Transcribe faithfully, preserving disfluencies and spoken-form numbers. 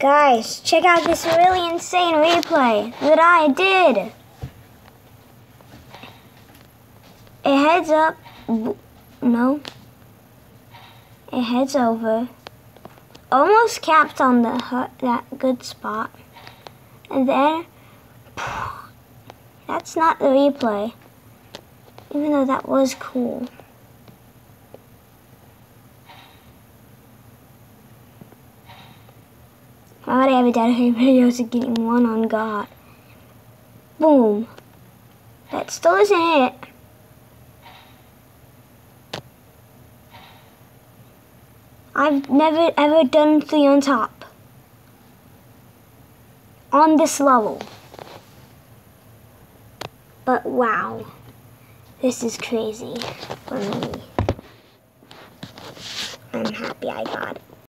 Guys, check out this really insane replay that I did. It heads up. No. It heads over. Almost capped on the hut, that good spot. And then, that's not the replay. Even though that was cool. I already have a dedicated videos of getting one on God. Boom. That still isn't it. I've never ever done three on top. On this level. But wow. This is crazy for me. I'm happy I got it.